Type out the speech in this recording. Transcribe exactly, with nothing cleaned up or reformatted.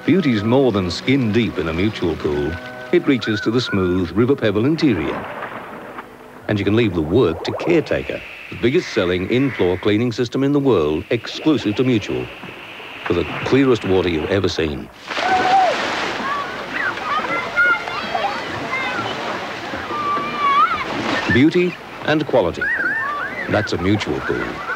Beauty's more than skin deep in a Mutual pool. It reaches to the smooth River Pebble interior. And you can leave the work to Caretaker, the biggest selling in-floor cleaning system in the world, exclusive to Mutual, for the clearest water you've ever seen. Beauty and quality. That's a Mutual pool.